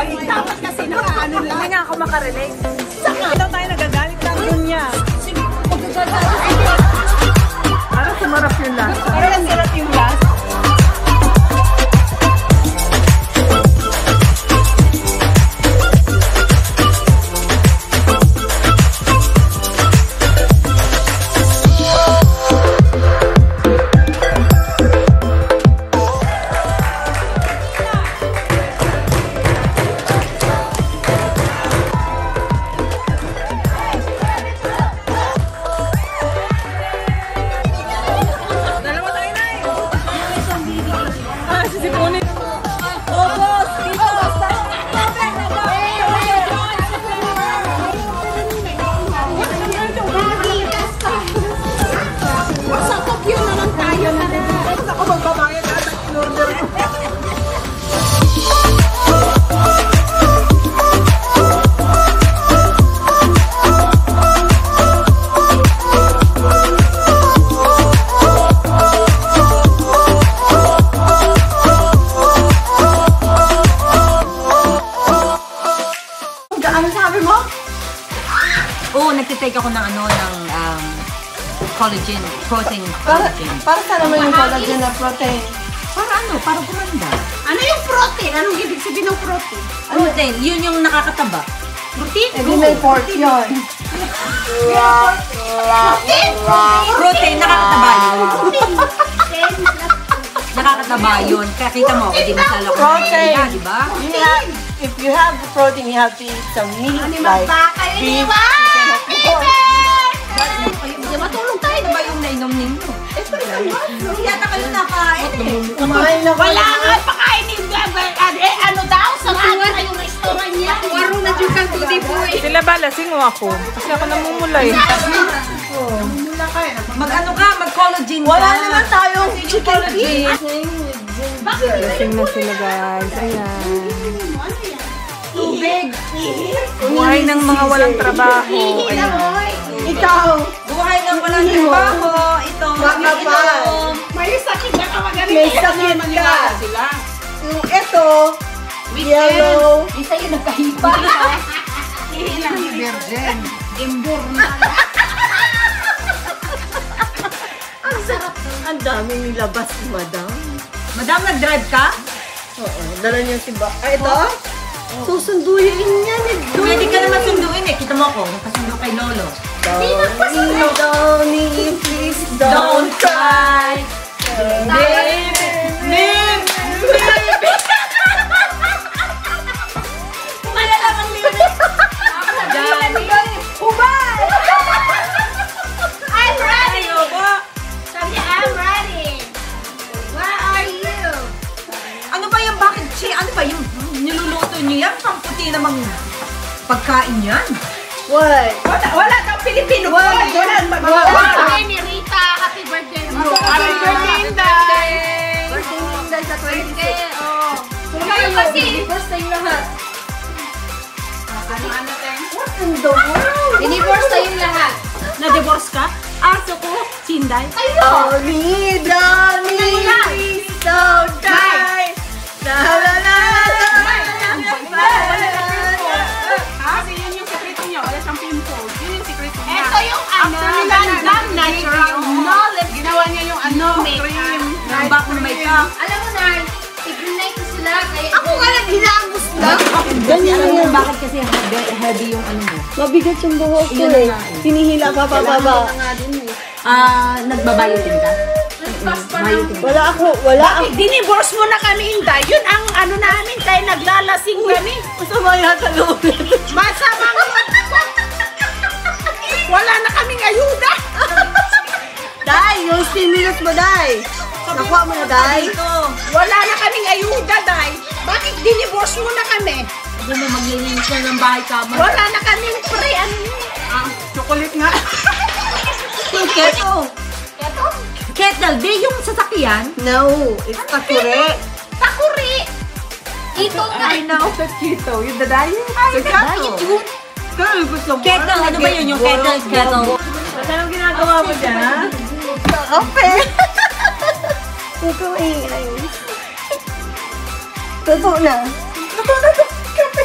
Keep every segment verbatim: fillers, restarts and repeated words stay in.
Dapat kasi nakaano lang. Hindi nga ako makarelate. Saka. Ito tayo nagagalit lang dun niya. Parang sumarap yung lasa. Parang sarap yung last. Nagtitake ako ng ano, ng um, collagen, protein collagen. Para, para saan naman yung collagen na protein? Para ano? Para gumanda. Ano yung protein? Anong ibig sabihin ng protein? Protein, yun yung nakakataba. Protein? Eh, di may pork yun. Protein? Protein, nakakataba yun. Nakakataba yun. Kaya kita mo, di masala ko Protein. na di ba? You have, if you have protein, you have to eat some meat like beef. Matulog tayo na ba yung nainom ninyo? Hindi yata kayo nakain eh. Kumain na Wala nga pakain ni eh, ano daw? Sa mga na yung restaurant niya. Waro na dyan kang tuti po eh. Sila ba? Lasing mo ako. Kasi ako namumulay. Mag-ano ka? Mag-collagen ka. Wala naman tayong chicken feet. Lasing na sila guys. Ayan. Tubig. Buhay ng mga walang trabaho. Ayan. Ikaw. Buhay ng walang trabaho. Ito. Makapal. May sakit na ka magaling. May sakit ka. Yung ito, yellow. Isa yung nagkahipa. Ilang virgin. Imbur na. Ang sarap. Ang daming nilabas, madam. Madam, nag-drive ka? Oo. Dala niya si Ba. Ah, ito? Susunduyin niya ni Donnie. Pwede ka naman sunduin eh. Kita mo ako. Kasundo kay Lolo. Donnie, Donnie, please don't cry. Baby, baby, baby. Malalang ang lyrics. Johnny. Hubay! I'm ready! Sabi niya, I'm ready. Where are you? Ano ba yan? Bakit siya? Ano ba yung niluluto niyo yan? Pamputi namang pagkain yan. What? Wala, wala daw Pilipino. Wala, wala. wala. Birthday ni Rita. Happy birthday. Happy birthday, Inday. Birthday ni Inday sa twenty-six. Oh. Ngayon kasi. First time lahat. Ano, ano, Teng? What in the world? Dinivorce tayong lahat. Na-divorce ka? Aso ko, si Inday. Donnie, Donnie, please don't cry. La la la la. Kasi yun yung sekreto niya. Wala siyang pimples. Yun yung sekreto niya. Ito yung ano, gandang natural. No lipstick. Ginawa niya yung ano, makeup. cream. Ng back ng makeup. Alam mo na, i-grenade ko sila. Kaya Ako nga nag-hinamos na. Ganyan alam mo bakit kasi heavy, heavy yung ano mo. Mabigat yung buhok ko eh. Hinihila pa pa pa ba? Ah, nagbabayotin ka? Bayotin. Wala ako, wala ako. dinivorce mo na kami, Inday. Yun ang ano namin, kaya naglalasing kami. Masama yata loob. Masamang wala na kaming ayuda. Dai, yung stimulus mo, Dai. Nakuha mo na, Dai. Wala na kaming ayuda, Day. Bakit dinivorce mo na kami? Hindi mo maglilinis na ng bahay kama. Wala na kaming pre, ano yun? Ah, chocolate nga. Kettle. Ito, Kettle, di yung sasakyan. No, it's takure. takuri. Ito na. I know. Keto, yung dadayo. Ay, diet yun. Kettle, ano ba yun yung kettle? Kettle. Anong ginagawa mo dyan, ha? Kape. Ito ay ay. Totoo na. Totoo na to. Kape.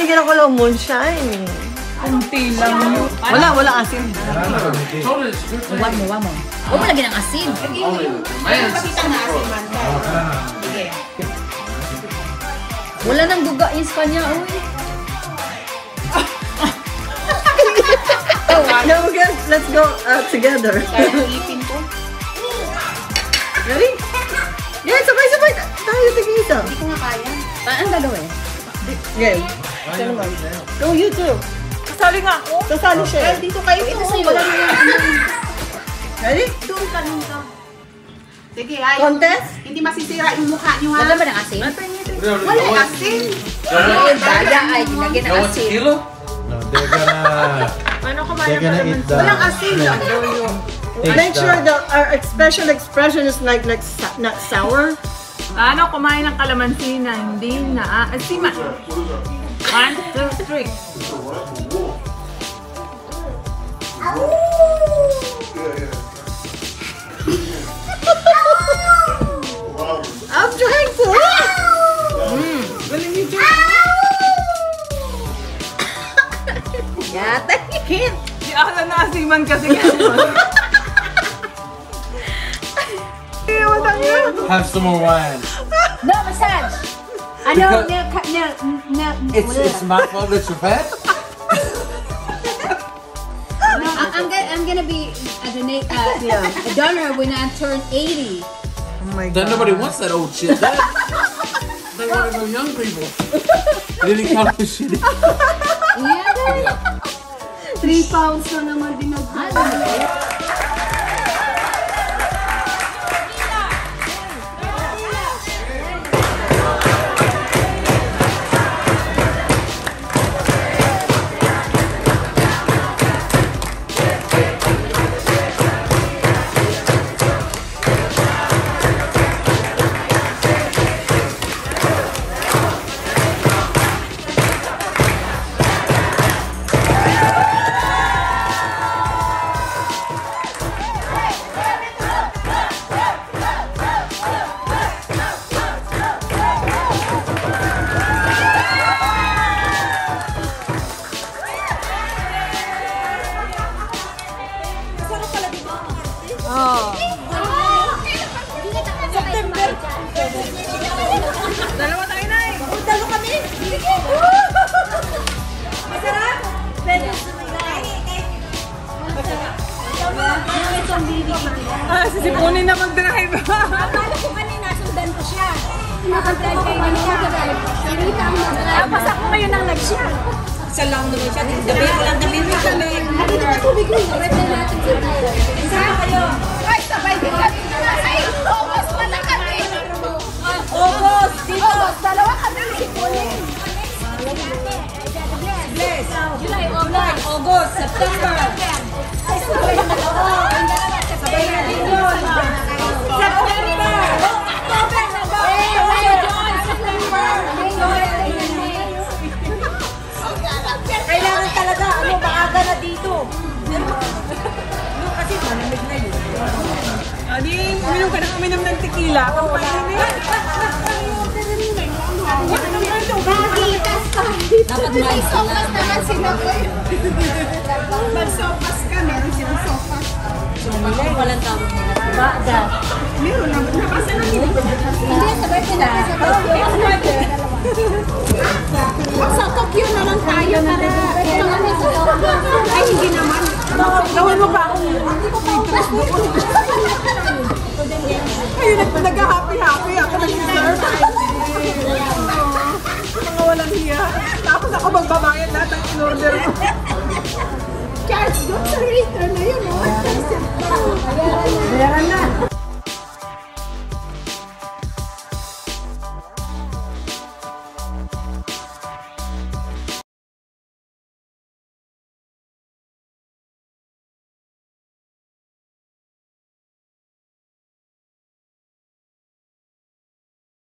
binigyan ako ng moonshine. Kunti lang yun. Wala, wala asin. Huwag mo, huwag mo. Huwag mo lagyan ng asin. Wala nang gugais pa niya, uy. No, guys, let's go uh, together. Ready? Yeah, sabay-sabay. Tayo, tigisa. Hindi ko nga kaya. Paano gagawin? Okay. Siya naman. Go, you too. Kasali nga ako. Sasali siya. Well, dito kayo. Ito sa'yo. Wala na yan. Ready? Doon ka nung ka. Sige, ay. Contest? Hindi masisira yung mukha niyo, ha? Lagyan ba ng asin? Wala asin. Yung daya ay ginagyan ng asin. No, they're gonna. They're gonna eat the. Walang asin. Make sure that our special expression is like like sa- not sour. Ano, kumain ng kalamansi na hindi na aasiman. One, two, three. I'm trying to. Mm. Galing you do. Yata, hit. Di ako na naasiman kasi gano'n. Have some more wine. No, massage. Ano, Because- na, na, na, It's it's my fault that you're fat. No, I- I'm gonna, I'm gonna be a, donate, uh, a donor when I turn eighty. Oh my Then god. nobody wants that old shit. That, they want to go young people. Then he called me shitty. Yeah, Three pounds na naman dinagdag. Dalawa tayo na eh. dalo kami. Masarap. Pwede Ah, sisipunin na mag-drive. Akala ko kanina, sundan ko siya. Nakantay kayo na mag-drive. Sinita ang mag-drive. Tapos ako ngayon ang nag-siya. Isa lang naman siya. Gabi ko lang, gabi ko lang. Nakita na tubig ko. Red na natin sila. Isa kayo. Ay, sabay din kami. Ay, August pa na kami. August, dito. August, dalawa kami. Sipunin. Bless. July, August. August, September. Ay, sabay na dalawa. Sabay na dito. September. October na ba? Eh, wala doon. September. Kailangan talaga, ano, maaga na dito. No, kasi malamig na yun. Adi, uminom ka na uminom ng tequila. Kapain na yan. Dapat may sopas naman sila ko. Mag-sopas ka, meron silang sopas. Walang tawag nila. Bada. Meron na, nabasa na nila. Hindi, sabay sila. Sa Tokyo na lang tayo para. Ay, hindi naman. Gawin mo pa ako. Ayun, nag-happy-happy ako nag-serve. Mga walang hiya. Tapos ako magbabayad lahat ng in-order mo. Charles, doon sa waiter na yun. Oh. Bayaran na.